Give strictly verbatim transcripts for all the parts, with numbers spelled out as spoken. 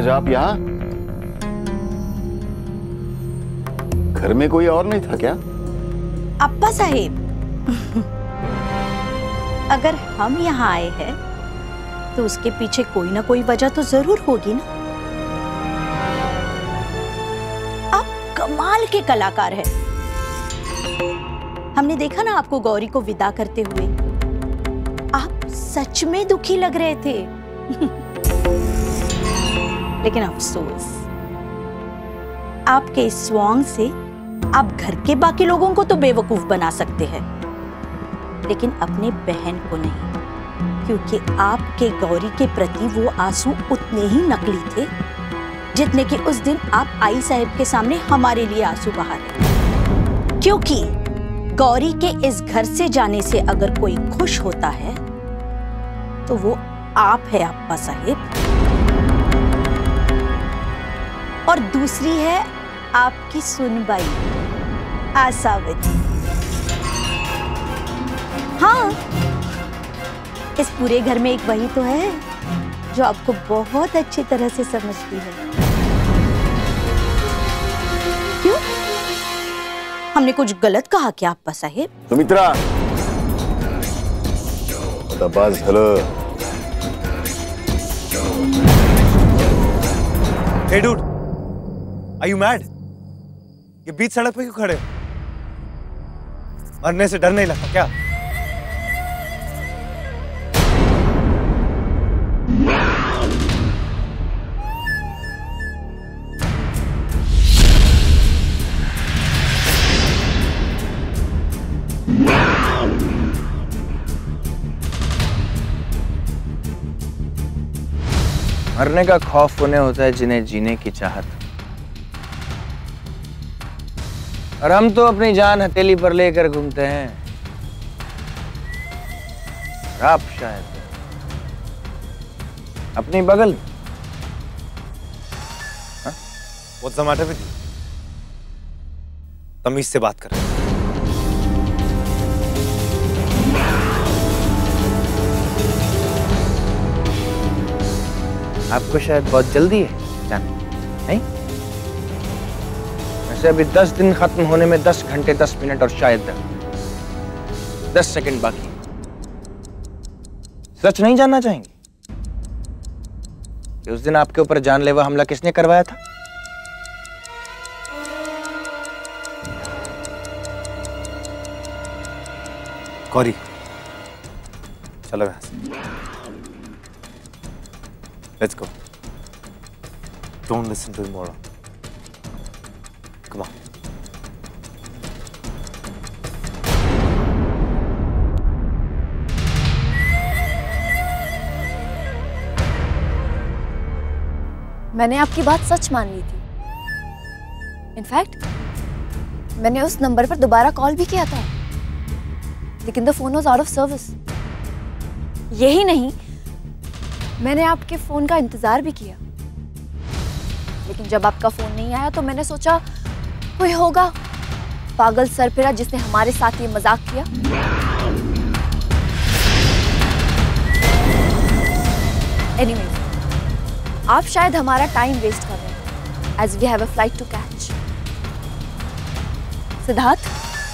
आज आप यहाँ? घर में कोई और नहीं था क्या? अप्पा साहेब, अगर हम यहाँ आए हैं तो उसके पीछे कोई ना कोई वजह तो जरूर होगी ना। आप कमाल के कलाकार हैं। हमने देखा ना आपको गौरी को विदा करते हुए, आप सच में दुखी लग रहे थे। लेकिन अफसोस, आपके इस सॉन्ग से आप घर के बाकी लोगों को तो बेवकूफ बना सकते हैं, लेकिन अपने बहन को नहीं, क्योंकि आपके गौरी के प्रति वो आंसू उतने ही नकली थे जितने कि उस दिन आप आई साहब के सामने हमारे लिए आंसू बहा रहे। क्योंकि गौरी के इस घर से जाने से अगर कोई खुश होता है तो वो आप है अप्पा साहेब, और दूसरी है आपकी सुनबाई आशावती। हाँ, इस पूरे घर में एक वही तो है जो आपको बहुत अच्छी तरह से समझती है। क्यों? हमने कुछ गलत कहा क्या अप्पा साहेब? सुमित्रा, बस hello. Hey dude, are you mad? ये बीच सड़क पे क्यों खड़े? मरने से डर नहीं लगता क्या? मरने का खौफ उन्हें होता है जिन्हें जीने की चाहत। और हम तो अपनी जान हथेली पर लेकर घूमते हैं। आप शायद अपनी बगल। What's the matter with you? तमीज से बात कर। आपको शायद बहुत जल्दी है जाने, नहीं? वैसे अभी दस दिन खत्म होने में दस घंटे दस मिनट और शायद दस सेकंड बाकी। सच नहीं जानना चाहेंगे कि उस दिन आपके ऊपर जानलेवा हमला किसने करवाया था? गौरी, चलो यहाँ से। Let's go. Don't listen to him, Mora. Come on. मैंने आपकी बात सच मान ली थी। इनफैक्ट मैंने उस नंबर पर दोबारा कॉल भी किया था, लेकिन the phone was out of service. यही नहीं, मैंने आपके फोन का इंतजार भी किया, लेकिन जब आपका फोन नहीं आया तो मैंने सोचा कोई होगा पागल सरफिरा जिसने हमारे साथ ये मजाक किया। एनीवेज, आप शायद हमारा टाइम वेस्ट कर रहे हैं, as we have a flight to catch. Siddharth,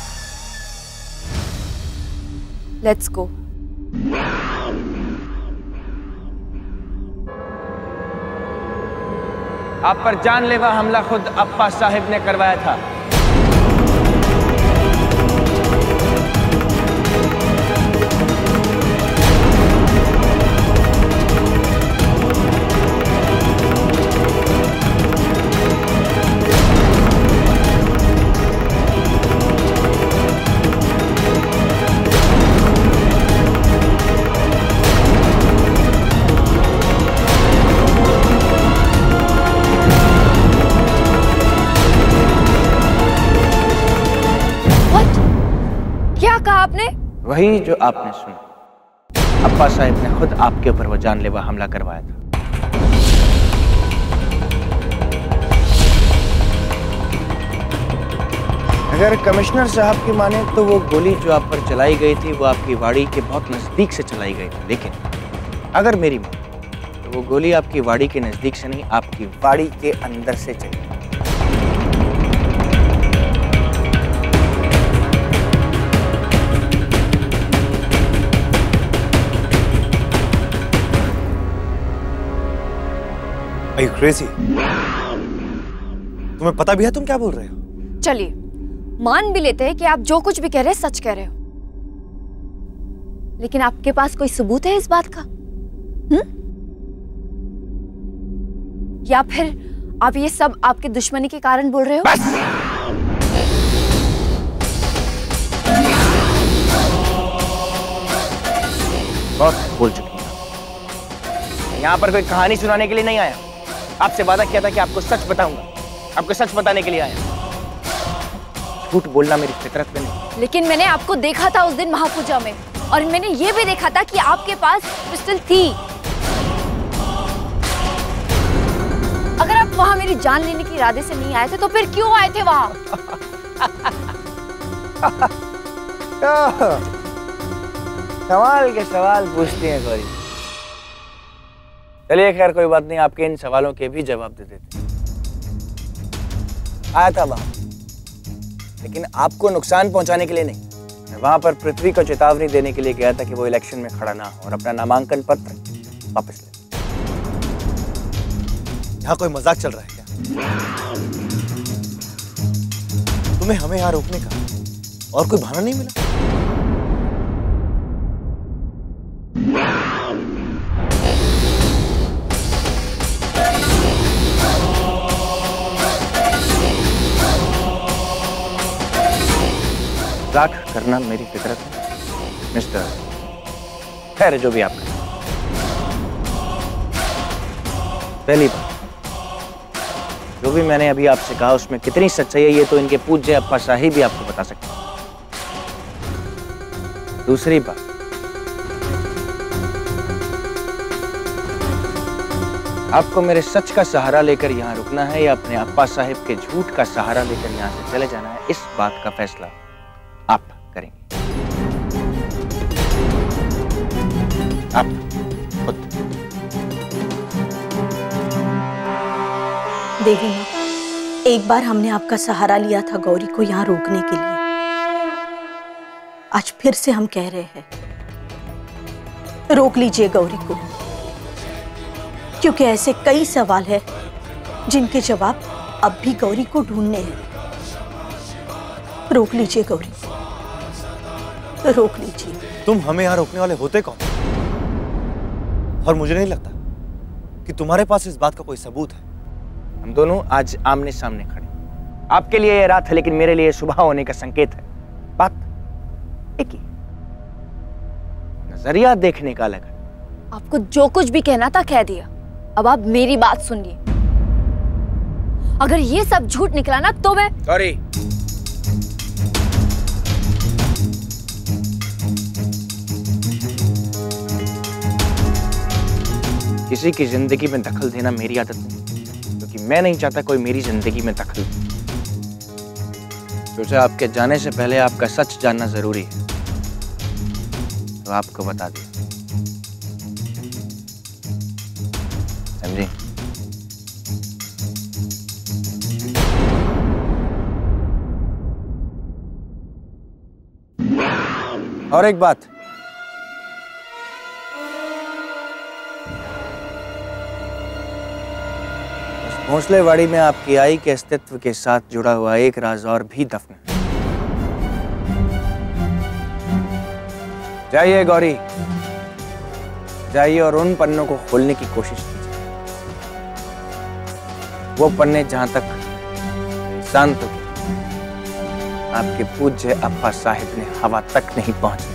let's go. आप पर जानलेवा हमला खुद अप्पा साहिब ने करवाया था। वही जो आपने सुना। अप्पा साहिब ने खुद आपके ऊपर वो जानलेवा हमला करवाया था। अगर कमिश्नर साहब की माने तो वो गोली जो आप पर चलाई गई थी वो आपकी वाड़ी के बहुत नजदीक से चलाई गई थी, लेकिन अगर मेरी माने तो वो गोली आपकी वाड़ी के नजदीक से नहीं, आपकी वाड़ी के अंदर से चली। Are you crazy? तुम्हें पता भी है तुम क्या बोल रहे हो? चलिए मान भी लेते हैं कि आप जो कुछ भी कह रहे हैं सच कह रहे हो, लेकिन आपके पास कोई सबूत है इस बात का? हम्म? या फिर आप ये सब आपके दुश्मनी के कारण बोल रहे हो? बस! बहुत बोल चुकी हैं। यहाँ पर कोई कहानी सुनाने के लिए नहीं आया। आपसे वादा किया था कि आपको सच बताऊंगा, आपको सच बताने के लिए आया। झूठ बोलना मेरी फितरत में नहीं। लेकिन मैंने आपको देखा था उस दिन महापूजा में, और मैंने ये भी देखा था कि आपके पास पिस्टल थी। अगर आप वहां मेरी जान लेने के इरादे से नहीं आए थे तो फिर क्यों आए थे वहां? सवाल के सवाल पूछती हैं गौरी। चलिए खैर कोई बात नहीं, आपके इन सवालों के भी जवाब दे देते। आया था वहां, लेकिन आपको नुकसान पहुंचाने के लिए नहीं। मैं वहां पर पृथ्वी को चेतावनी देने के लिए गया था कि वो इलेक्शन में खड़ा ना हो और अपना नामांकन पत्र वापस ले। यहाँ कोई मजाक चल रहा है क्या? तुम्हें हमें यहाँ रोकने का और कोई बहाना नहीं मिला? मजाक करना मेरी फितरत है मिस्टर। खैर जो भी आप करें। पहली बात, जो भी मैंने अभी आपसे कहा उसमें कितनी सच्चाई है ये तो इनके पूज्य अप्पा साहिब भी आपको बता सकते हैं। दूसरी बात, आपको मेरे सच का सहारा लेकर यहाँ रुकना है या अपने अप्पा साहिब के झूठ का सहारा लेकर यहाँ से चले जाना है, इस बात का फैसला आप करेंगे। आप खुद। देवी माँ, एक बार हमने आपका सहारा लिया था गौरी को यहाँ रोकने के लिए। आज फिर से हम कह रहे हैं, रोक लीजिए गौरी को, क्योंकि ऐसे कई सवाल हैं जिनके जवाब अब भी गौरी को ढूंढने हैं। रोक लीजिए गौरी, रोक लीजिए। तुम हमें यहाँ रोकने वाले होते कौन? और मुझे नहीं लगता कि तुम्हारे पास इस बात का कोई सबूत है। हम दोनों आज आमने सामने खड़े। आपके लिए ये रात है लेकिन मेरे लिए सुबह होने का संकेत है। बात एक ही, नजरिया देखने का अलग है। आपको जो कुछ भी कहना था कह दिया, अब आप मेरी बात सुनिए। अगर ये सब झूठ निकला ना तो मैं सॉरी। किसी की जिंदगी में दखल देना मेरी आदत नहीं, क्योंकि मैं नहीं चाहता कोई मेरी जिंदगी में दखल दे। सोचा आपके जाने से पहले आपका सच जानना जरूरी है, तो आपको बता दिया। समझे? और एक बात, भोंसलेवाड़ी में आपकी आई के अस्तित्व के साथ जुड़ा हुआ एक राज और भी दफन है। जाइए गौरी, जाइए और उन पन्नों को खोलने की कोशिश कीजिए। वो पन्ने जहां तक शांत हो आपके पूज्य अप्पा साहिब ने हवा तक नहीं पहुंचे।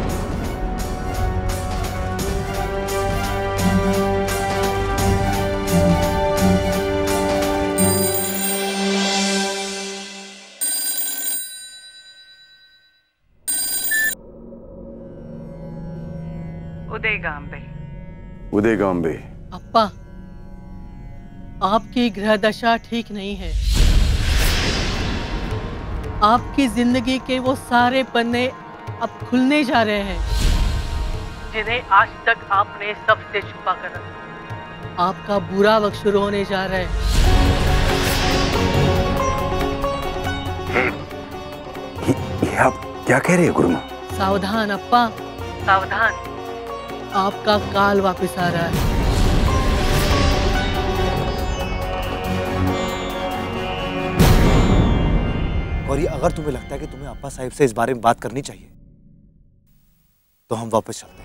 उदयगांबे। उदयगांबे। अप्पा, आपकी ग्रह दशा ठीक नहीं है। आपकी जिंदगी के वो सारे पन्ने अब खुलने जा रहे हैं जिन्हें आज तक आपने सबसे छुपा कर रखा। आपका बुरा वक्त शुरू होने जा रहा है। ये आप क्या कह रहे हैं गुरुमा? सावधान अप्पा, सावधान। आपका काल वापस आ रहा है। और ये अगर तुम्हें लगता है कि तुम्हें अप्पा साहिब से इस बारे में बात करनी चाहिए तो हम वापस चलते हैं।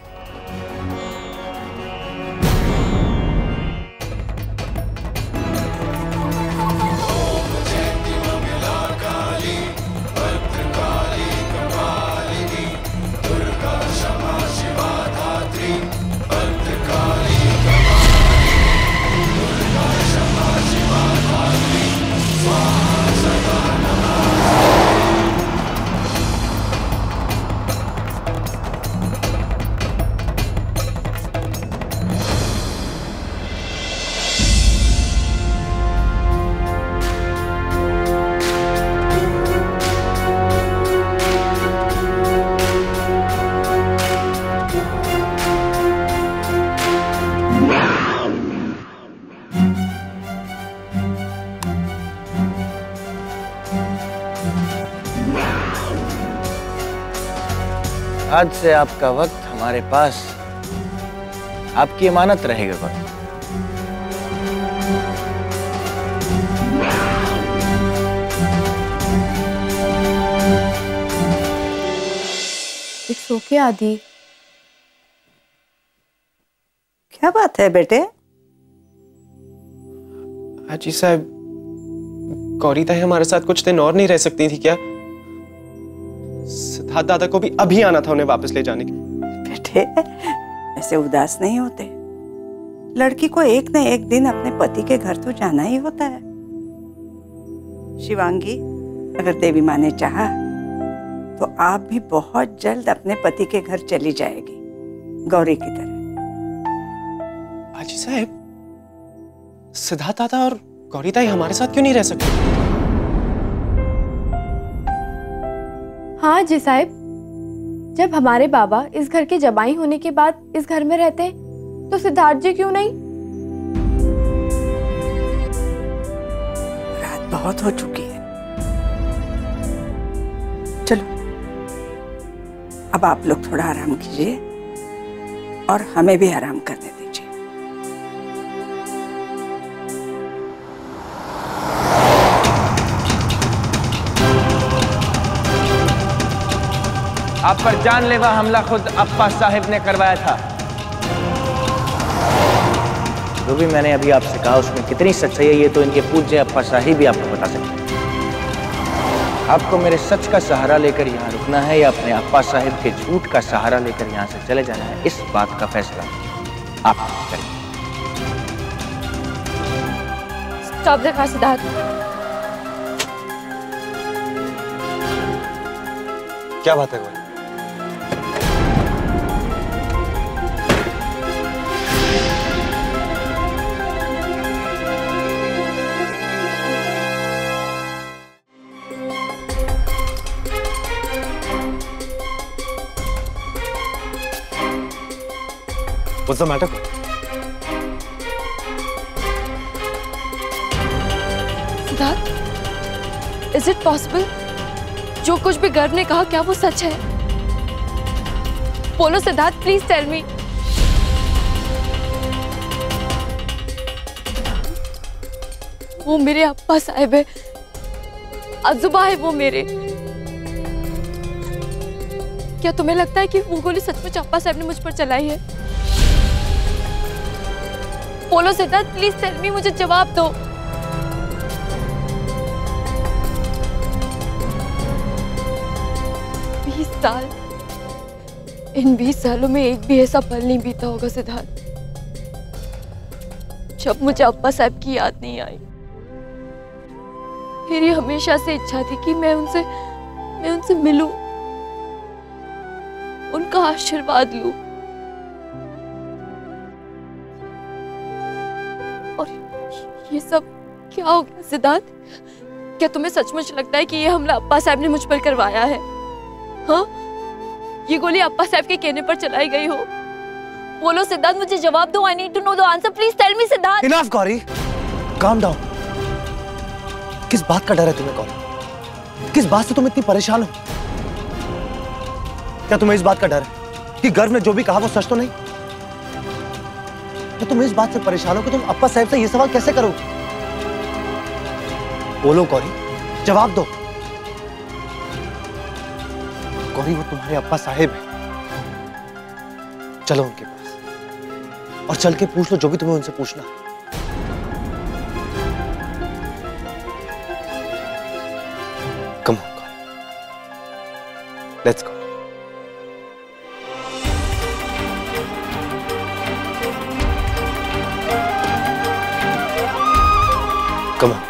आज से आपका वक्त हमारे पास आपकी इमानत रहेगा। वक्त इट्स ओके आदि। क्या बात है बेटे? आजी साहब, गौरी ताई हमारे साथ कुछ दिन और नहीं रह सकती थी क्या? सिद्धार्थ दादा को भी अभी आना था उन्हें वापस ले जाने के। बेटे ऐसे उदास नहीं होते। लड़की को एक न एक दिन अपने पति के घर तो जाना ही होता है। शिवांगी, अगर देवी माँ ने चाहा तो आप भी बहुत जल्द अपने पति के घर चली जाएगी, गौरी की तरह। आजी साहब, सिद्धार्थ दादा और गौरी ताई हमारे साथ क्यों नहीं रह सकते? हाँ जी साहब, जब हमारे बाबा इस घर के जमाई होने के बाद इस घर में रहते तो सिद्धार्थ जी क्यों नहीं? रात बहुत हो चुकी है, चलो अब आप लोग थोड़ा आराम कीजिए और हमें भी आराम करने दीजिए। आप पर जानलेवा हमला खुद अप्पा साहिब ने करवाया था। जो भी मैंने अभी आपसे कहा उसमें कितनी सच्चाई है ये तो इनके पूज्य अप्पा साहिब भी आपको बता सकते हैं। आपको मेरे सच का सहारा लेकर यहाँ रुकना है या अपने अप्पा साहिब के झूठ का सहारा लेकर यहाँ से चले जाना है, इस बात का फैसला आप करें। स्टॉप देखा सिद्धार्थ। क्या बात है Gauri? What's the matter? Siddharth, is it possible? जो कुछ भी गर्व ने कहा क्या वो सच है? बोलो सिद्धार्थ, प्लीज टेल मी। वो मेरे अप्पा साहिब है, आजुबा है वो मेरे। क्या तुम्हें लगता है कि वो गोली सचमुच अप्पा साहिब ने मुझ पर चलाई है? बोलो सिद्धार्थ, प्लीज टेल मी, मुझे जवाब दो। बीस साल, इन बीस सालों में एक भी ऐसा पल नहीं बीता होगा सिद्धार्थ जब मुझे अप्पा साहब की याद नहीं आई। मेरी हमेशा से इच्छा थी कि मैं उनसे मैं उनसे मिलूं, उनका आशीर्वाद लूं। और ये सब क्या हो गया सिद्धार्थ? क्या तुम्हें सचमुच लगता है कि ये हमला अप्पा साहब ने मुझ पर करवाया है? हाँ, ये गोली अप्पा साहब के कहने पर चलाई गई हो, बोलो सिद्धार्थ, मुझे जवाब दो। I need to know the answer, please tell me Siddharth. Enough Gauri, calm down. किस बात का डर है तुम्हें गौरी? किस बात से तुम इतनी परेशान हो? क्या तुम्हें इस बात का डर है कि गर्व ने जो भी कहा वो सच तो नहीं? तो तुम इस बात से परेशान हो कि तुम अप्पा साहब से ये सवाल कैसे करोगे? बोलो गौरी, जवाब दो। गौरी, वो तुम्हारे अप्पा साहेब हैं। चलो उनके पास और चल के पूछ लो जो भी तुम्हें उनसे पूछना। Come on Gauri, let's go. Come on.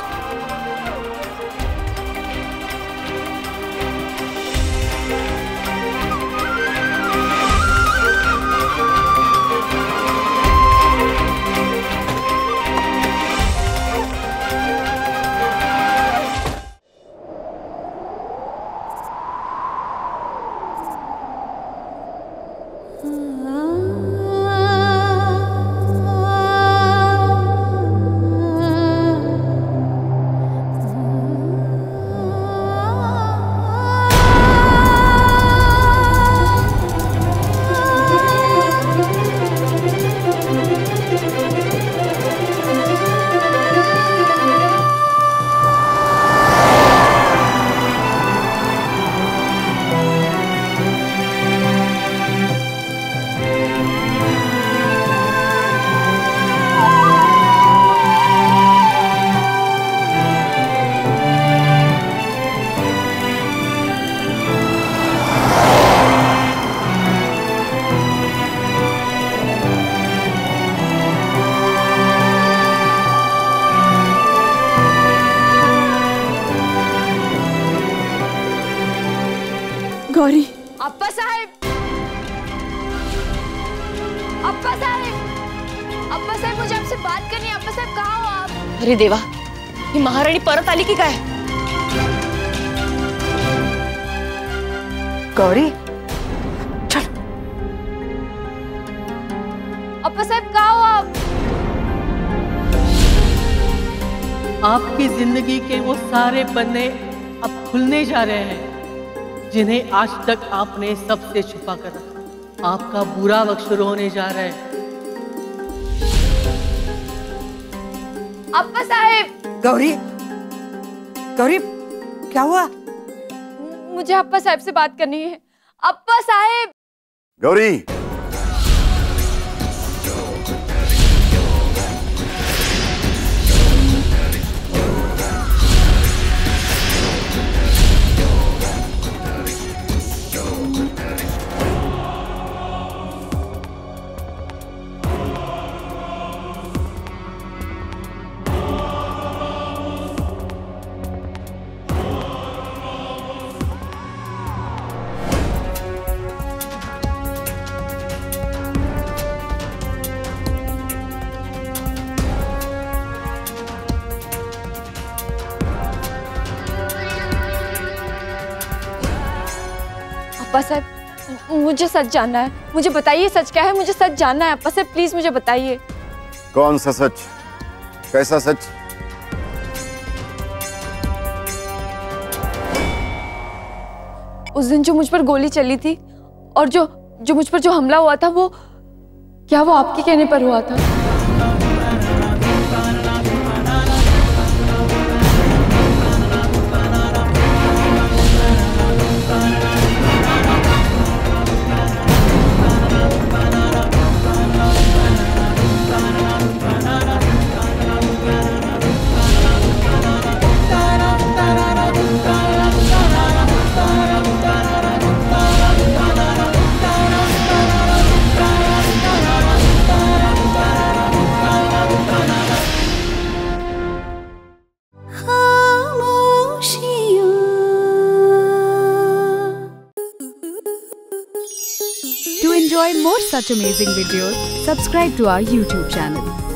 Gauri. Appa Saheb, Appa Saheb, Appa साहब, मुझे आपसे बात करनी है। अप्पा साहब, कहाँ हो आप? अरे देवा, ही महाराणी परत आली की काय? गौरी, चल। अप्पा साहब, कहाँ हो आप? आपकी जिंदगी के वो सारे पन्ने अब खुलने जा रहे हैं जिन्हें आज तक आपने सबसे छुपा कर रखा। आपका बुरा वक्त शुरू होने जा रहा है। अप्पा साहब। गौरी, गौरी, क्या हुआ? मुझे अप्पा साहब से बात करनी है। अप्पा साहब। गौरी, अप्पा साहब, मुझे सच जानना है। मुझे बताइए सच क्या है? मुझे सच जानना है अप्पा साहब, प्लीज मुझे बताइए। कौन सा सच? कैसा सच? उस दिन जो मुझ पर गोली चली थी और जो जो मुझ पर जो हमला हुआ था, वो क्या वो आपके कहने पर हुआ था? To enjoy more such amazing videos, subscribe to our YouTube channel.